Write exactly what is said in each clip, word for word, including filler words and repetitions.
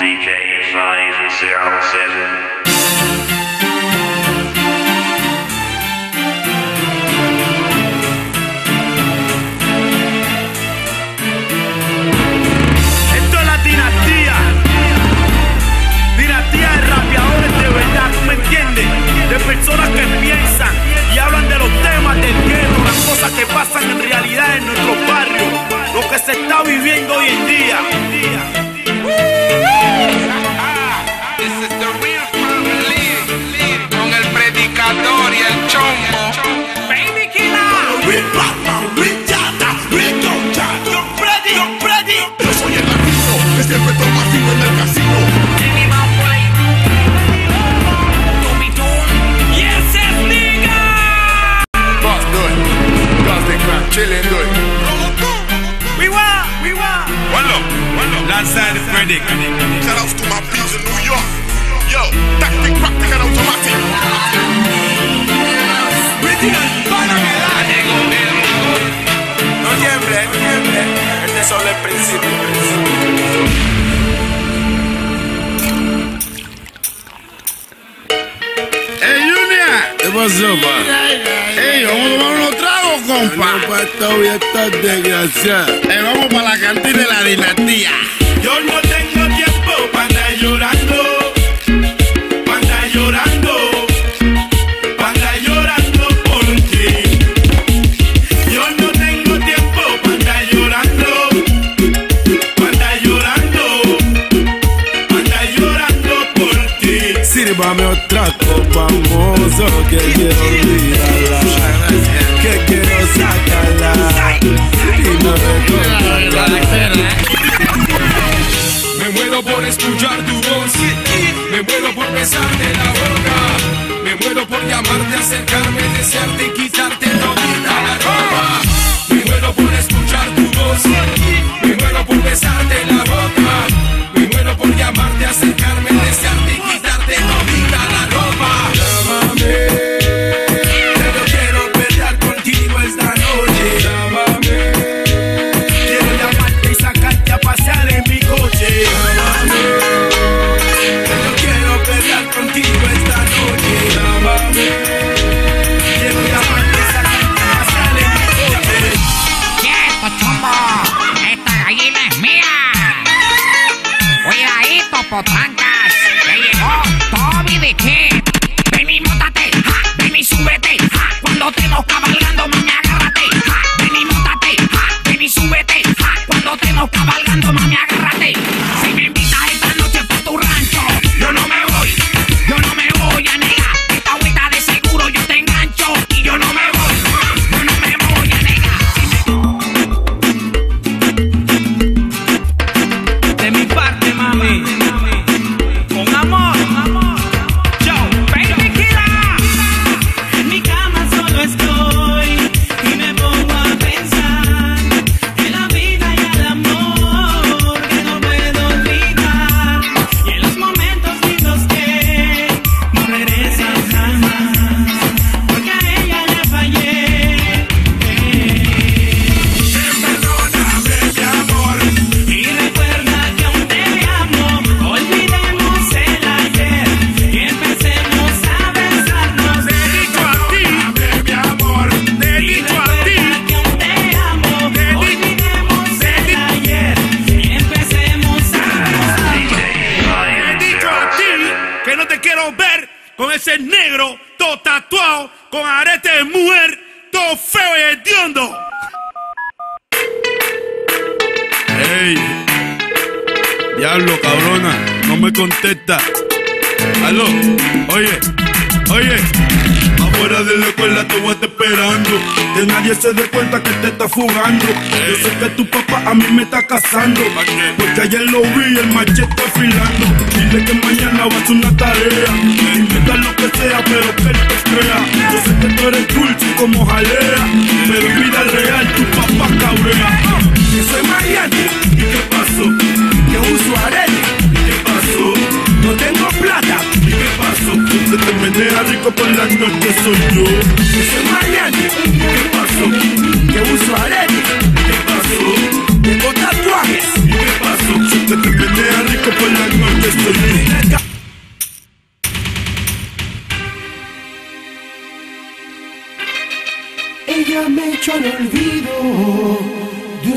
D J five zero seven. De personas que piensan y hablan de los temas del gueto, las cosas que pasan en realidad en nuestro barrio, lo que se está viviendo hoy en día. This is the real family, con el predicador y el chombo. Baby killer. Real Batman, real Yata, real Concha. Yo ready, yo ready. Yo soy el latino, que siempre toma fino en el casino. Chilling good. We want, we want. One love, one love. Landside Freddy. Shout outs to my peeps in New York. Yo, tactic, practic and automatic. No tiemble, no tiemble. Este es solo el principio. Hey, Junior. ¿Qué pasó, pa? Hey, vamos a tomar unos tragos, compa. No, esta esta desgraciada. Hey, vamos para la cantina de la dinastía. Yo no tengo tiempo para andar llorando, para andar llorando, para andar llorando por ti. Yo no tengo tiempo para andar llorando, para andar llorando, para andar llorando por ti. Sírvame otra copa, mozo, que quiero olvidarla, que quiero sacarla y no recordarla. Me muero por escuchar tu voz, me muero por besarte la boca, me muero por llamarte, acercarme, desearte y quitarte todita la ropa. Me muero por escuchar tu voz, me muero por besarte la boca, me muero por llamarte, acercarme, desearte y quitarte todita la ropa. Llámame, Pero quiero pelear contigo esta noche. llámame, Quiero llamarte y sacarte a pasear en mi coche. Pero quiero pelear contigo esta noche. llámame. Quiero llamarte y sacarte a pasear en mi coche. ¡Quieto, chombo! ¡Esta gallina es mía! ¡Cuidadito, potrancas! ¡Que llegó Toby the Kid! ¡Ven y móntate! ¡Ja! ¡Ven y súbete! ¡Ja! Cuando estemos cabalgando, mami, agárrate! ¡Ja! ¡Ven y móntate! ¡Ja! ¡Ven y súbete! ¡Ja! Cuando estemos cabalgando, mami, agárrate! Si me invitas esta noche pa' tu rancho, yo no me voy, yo no me voy a negar. Esta agüita de seguro yo te engancho y yo no me voy, yo no me voy a negar. De mi parte, mami. Con amor. Yo, baby killer. En mi cama solo estoy y me pongo a pensar en la vida y el amor que no puedo olvidar, y en los momentos lindos que no regresan jamás, porque a ella le fallé. Perdóname, mi amor. Y recuerda que aún te amo. Olvidemos el ayer y empecemos a besarnos. Dedico a ti, mi amor. Y Dedico a ti. recuerda que aún te amo. Olvidemos el ayer y empecemos a besarnos. Dedico a ti, que no te quiero ver con ese negro todo tatuado, con arete de mujer, todo feo y hediondo. Hey, diablo, cabrona, no me contesta. Aló, oye, oye. Afuera de la escuela te voy a estar esperando, que nadie se dé cuenta que te está fugando. Yo sé que tu papá a mí me está casando, porque ayer lo vi el machete afilando. Dile que mañana va a hacer una tarea, invita lo que sea, pero que él te crea. Yo sé que tú eres dulce como jalea, pero en vida real tu papá cabrea. Que soy mariachi, ¿y qué pasó? Que uso arete, ¿y qué pasó? No tengo plata, ¿y qué pasó? Se te menea rico por la noche, soy yo. Que soy mariachi, ¿y qué pasó? Que uso arete, ¿y qué pasó? Tengo tatuajes, ¿y qué pasó? Se te menea rico por la noche.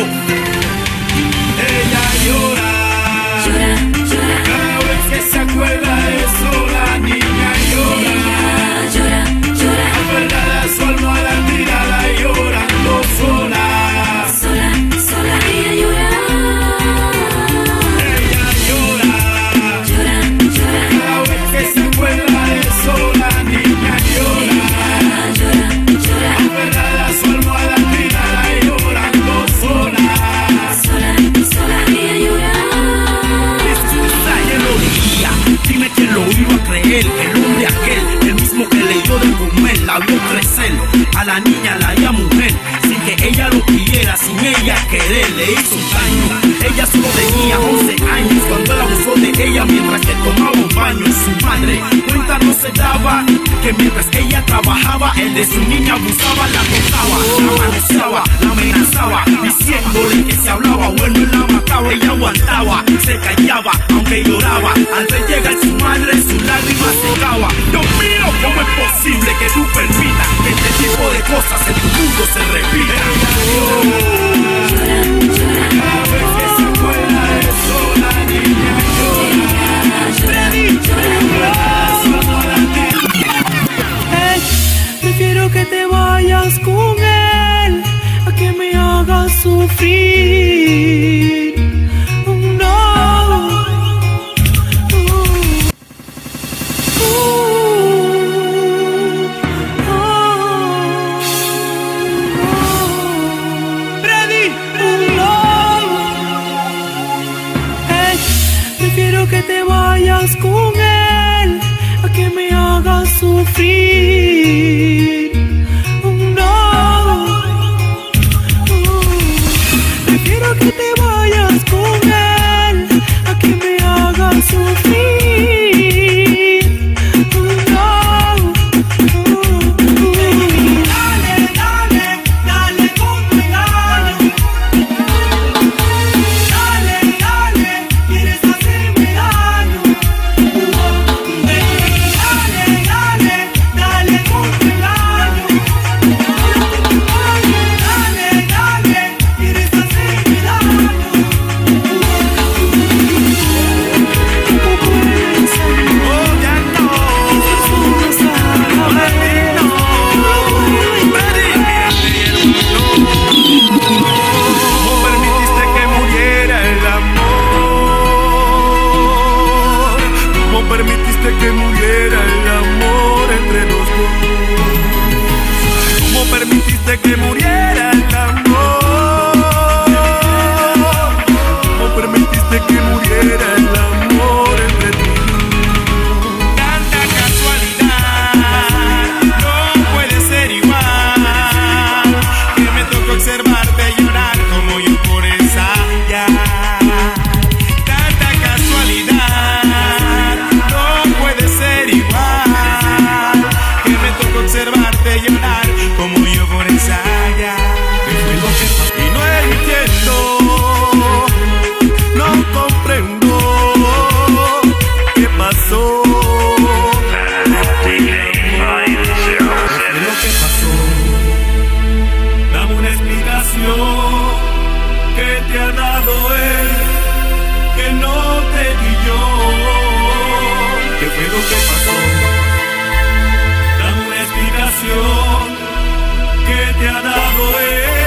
Aló. Ella llora, Llora, llora, cada vez que se acuerda de eso, la niña llora. llora, llora, Aferrada a su almohada, tirada, llorando sola. sola, sola, ella llora. Ella llora, Llora, llora, cada vez que se acuerda de eso, la niña llora. llora, llora, Aferrada a su almohada, tirada, llorando sola. sola, sola, ella llora. Él lo diría, dime que lo iba a creer. El hombre aquel, el mismo que le dio de comer, la vio crecer. A la niña la haría mujer, sin que ella lo pidiera, sin ella querer, le hizo un daño. Ella solo tenía once años cuando él abusó de ella mientras que tomaba un baño. Y su madre cuenta no se daba que mientras ella trabajaba, él de su niña abusaba, la tocaba, la manoseaba, la amenazaba, diciéndole que si hablaba bueno él la mataba. Ella aguantaba, se callaba, aunque lloraba. Al ver llegar su madre, sus lágrimas secaba. Dios mío, ¿cómo es posible que tú permitas que este tipo de cosas en tu mundo se repitan? cada vez que se acuerda de eso, la niña llora. Freddy, Aferrada a su almohada, Hey, prefiero que te vayas con él a que me hagas sufrir. Oh, no. Uh, uh, oh, oh. Freddy, oh, no. Hey, prefiero que te vayas con él a que me hagas sufrir. Oh, no. Oh, prefiero que te vayas con él a que me hagas sufrir. Oh, no. Oh, oh. Dale, dale, dale con tu engaño. Dale, dale, quieres hacerme daño. Dale, dale, dale con tu engaño. Dale, dale, quieres hacerme daño. ¿Cómo puedes amar? oh, ya no. ¿Cómo permitiste que muriera el amor? ¿Cómo permitiste que muriera el amor entre los dos? ¿Cómo permitiste que muriera el amor? ¿Cómo permitiste que muriera el amor entre tú y yo? Tanta casualidad, no puede ser igual, que me tocó observarte llorar como yo por esa ya. Tanta casualidad, no puede ser igual, que me tocó observarte llorar como yo por esa ya. ¿Qué fue lo que pasó? Y no entiendo, no comprendo qué pasó. ¿Qué fue lo que pasó? Dame una explicación. ¿Qué te ha dado él que no te di yo? ¿Qué fue lo que pasó? Dame una explicación. ¿Qué te ha dado él